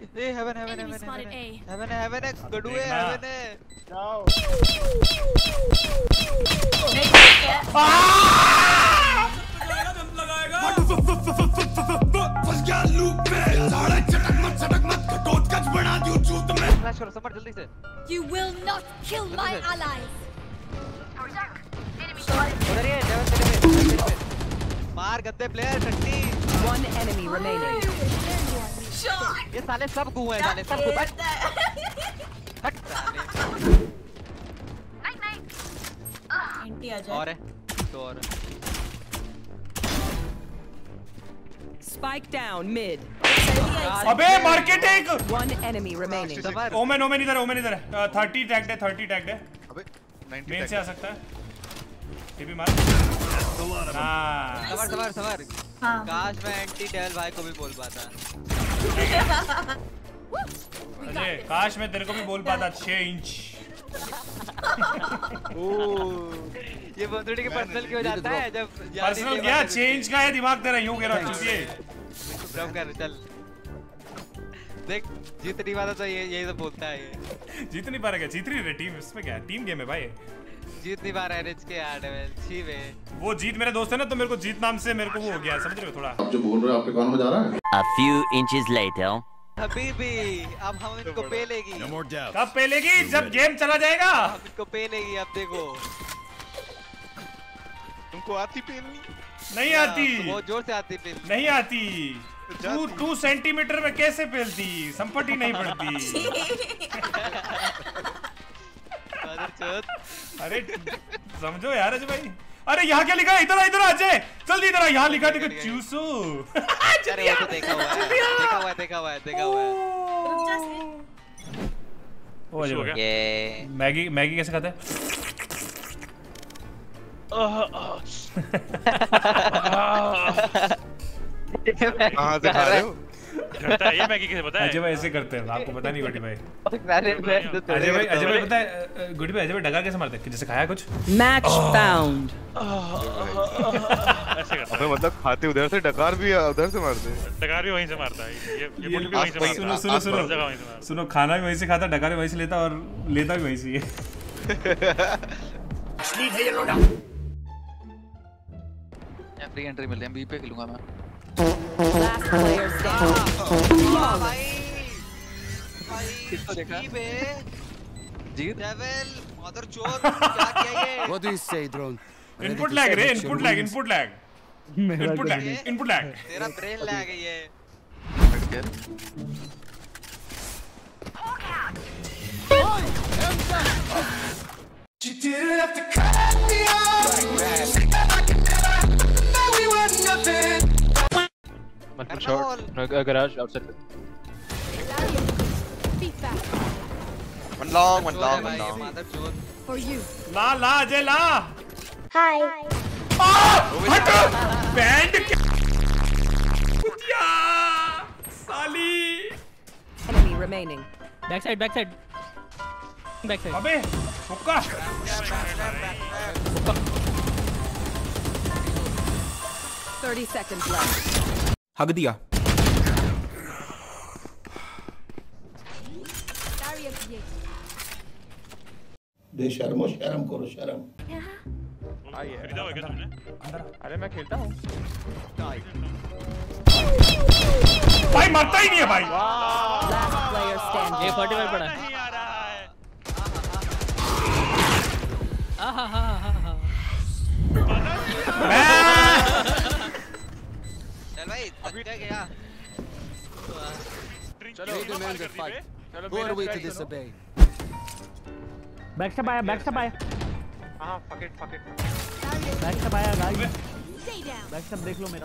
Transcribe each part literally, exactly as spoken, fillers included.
ए heaven heaven heaven heaven heaven है गडू है हेवन है जाओ लगाएगा फंस गया लूप में साढ़े चटक मत चटक मत कटोट कच बना दियो चूत में फ्लैश करो समर जल्दी से You will not kill my allies उधर ही है डेविल तेरे पे मार गद्दे प्लेयर टट्टी one enemy remaining ये साले सब गु हैं साले सब गु हट हट एंटी आ जाए और है तो और spike down mid अबे मार्केट एक one enemy remaining Omen Omen इधर ओमेन इधर thirty टैग्ड है thirty टैग्ड है अबे ninety मेन से आ सकता है ये भी मार सवार सवार सवार काश मैं एंटी डेविल भाई को भी बोल पाता अजय काश मैं तेरे को भी बोल पाता छह इंच ये बंदूड़ी के पर्सनल क्यों जाता है जब पर्सनल क्या छह इंच का है दिमाग तेरा यूं कह रहा चूतिए ब्रम कर चल देख जीत नहीं पाता तो ये यही तो बोलता है ये जीत नहीं पा रहा क्या जीत रही है टीम इसमें क्या टीम गेम है भाई जीत नहीं पा रहा है रिच के यार डेविल छी बे वो जीत मेरे दोस्त है ना तो मेरे को जीत नाम से मेरे को वो हो गया समझ रहे हो थोड़ा आप जो बोल रहे हो आपके कान में जा रहा है A few inches later Habibi अब हम इनको पे लेगी कब पे लेगी जब गेम चला जाएगा हम इनको पे लेगी अब देखो तुमको आती पेलनी नहीं आती बहुत जोर से आती पेल नहीं आती तू टू सेंटीमीटर में कैसे पेलती संपत्ति नहीं पड़ती अरे समझो यार अजय भाई अरे यहाँ क्या लिखा है इधर इधर अजय जल्दी इधर यहाँ लिखा देखो चूसो अरे वो तो देखा हुआ है देखा हुआ है देखा हुआ है देखा हुआ है ओ अजय ये मैगी मैगी कैसे खाते हैं कहाँ से खा रहे हो करता है ये मैगी कैसे पता है अजय भाई ऐसे करते हैं आपको पता नहीं गुडी भाई अरे अजय भाई अजय भाई पता है गुडी भाई अजय भाई डकार कैसे मारते हैं जैसे खाया कुछ match found ऐसे करता अबे मतलब खाते उधर से डकार भी उधर से मारते हैं डकार भी वहीं से मारता है ये ये बुल भी वहीं से मारता है सुनो सुनो सुनो सुनो खाना भी वहीं से खाता डकार भी वहीं से लेता और लेता भी वहीं से ये फ्री एंट्री मिल रही है बी पे खेलूंगा मैं last player standing भाई भाई किसको देखा बे जीत डेविल मदर चोद क्या किया ये What do you say drone input lag रे input lag input lag input lag input lag तेरा ब्रेन लैग है ये You didn't have to cut me off. We were nothing. One short. Garage outside. One long, one long, one long. for you ला ला अजय ला hi हट बैंड कुतिया साली enemy remaining back side back side back side अबे हुक्का thirty seconds left हग दिया दे शर्मो शर्म करो शर्म खरीदा होगा तुमने अरे मैं खेलता हूँ भाई मरता ही नहीं है भाई last player standing ये forty-five पड़ा है नहीं आ रहा है आहा हा हा हा चल भाई अभी क्या गया चलो demand the fight who are we to disobey back step आया बैक स्टेप आया हाँ fuck it fuck it back step आया गाइस बैक स्टेप देख लो मेरा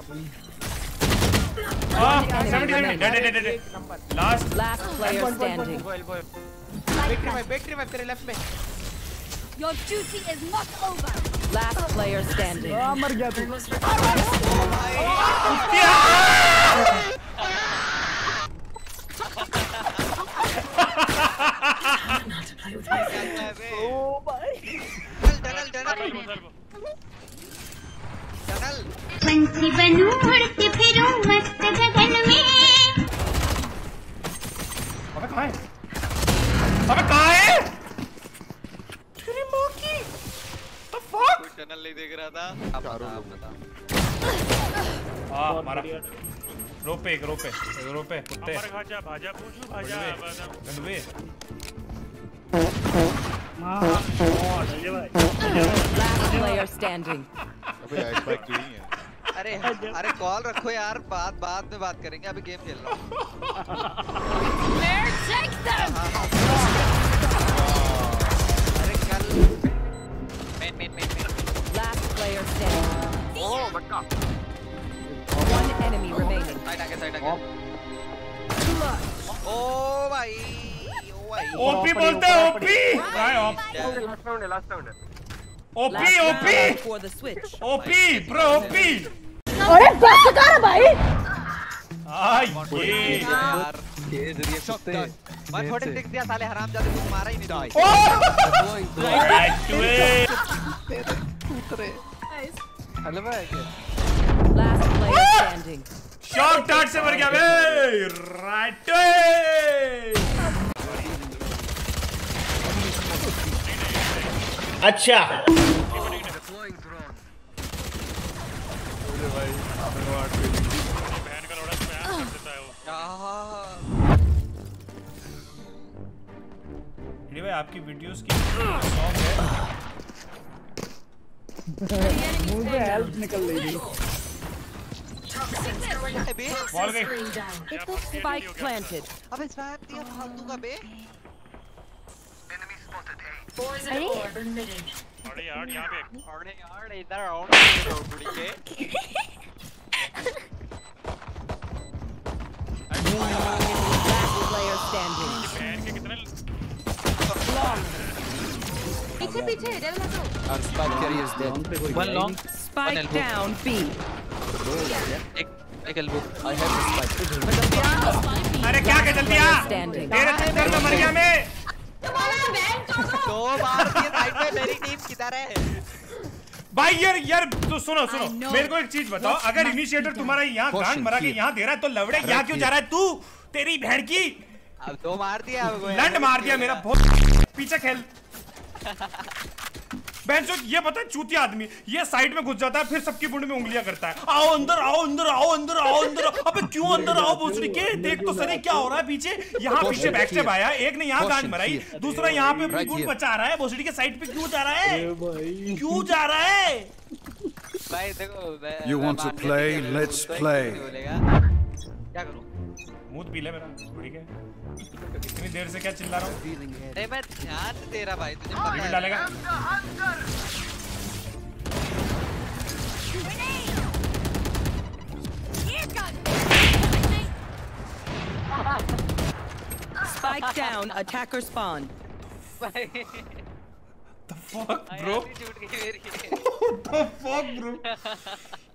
हां seventy dead dead dead last last player standing battery भाई बैटरी भाई तेरे लेफ्ट में your duty is not over last player standing हां मर गया तू ओ भाई टनल टनल टनल पंछी बनूं उड़ के फिरूं मस्त गगन में कहाँ है? अबे कहाँ है? तेरी माँ की the fuck? कोई टनल नहीं देख रहा था। चारों लोग बता। हाँ मारा। रोपे एक रोपे एक रोपे कुत्ते। हमारे भाजा भाजा पूछो भाजा भाजा। गंदवे। Last player standing. अबे आई स्पाइक क्यों नहीं है? अरे अरे कॉल रखो यार, बाद बाद में बात करेंगे, अभी गेम खेल रहा हूँ। अरे कल मेन मेन मेन Last player standing. ओह बट्टा। One enemy remaining. साइड आगे साइड आगे। ओ भाई ओ भाई। ओपी बोलते हैं ओपी। कहाँ है ओप? लास्ट राउंड है लास्ट राउंड है। OP OP For the switch. OP bro OP. अरे बस कर भाई। हाँ ये यार ये जरिए कुत्ते। वन फोर्टी सिक्स दिया साले हरामजादे, कुछ मारा ही नहीं। हेलो भाई। Last player standing. Shot dart से मर गया बे। Right way. अच्छा बहन का लौड़ा स्पैम कर देता है वो। ये भाई आपकी वीडियोस की सॉन्ग है। मुंह से हेल्प निकल रही थी। बॉल गई। Spike planted. अबे स्पैम दिया फालतू का बे। अरे अरे यार यहाँ पे अरे यार इधर आओ ना बुड़ी के। Last player standing. बहन के कितने पीछे पीछे डेविल हटो। Our spike carrier is dead. One long. Spike down B. एक एक elbow. I have the spike. अरे क्या क्या जल्दी आ। Standing. तेरे चक्कर में मर गया मैं। दो बार ये साइड में मेरी टीम किधर है? भाई यार यार तो सुनो सुनो मेरे को एक चीज बताओ, अगर इनिशिएटर तुम्हारा यहाँ गांड मरा के यहाँ दे रहा है तो लवड़े यहाँ क्यों जा रहा है तू? तेरी बहन की अब दो मार दिया लंड मार दिया मेरा बहुत। पीछे खेल बेंचो, ये पता है चूतिया आदमी ये साइड में घुस जाता है फिर सबकी बुंड में उंगलियां करता है। आओ अंदर आओ अंदर आओ अंदर आओ अंदर आओ। अबे क्यों अंदर आओ भोसड़ी के? देख तो सही क्या हो रहा है पीछे। यहाँ पीछे बैक स्टेप आया, एक ने यहाँ गांड मराई, दूसरा यहाँ पे अपनी गुंड बचा रहा है। भोसड़ी के साइड पे क्यों जा रहा है? क्यों जा रहा है? भाई देखो You want to play? Let's play. क्या करूं? मूड पी ले मेरा, ठीक है? इतनी देर से क्या चिल्ला रहा हूँ? नहीं मैं ध्यान दे रहा भाई, तुझे पता है। डालेगा Spike down. Attacker spawn. The fuck bro? छूट गई मेरी। What the fuck bro?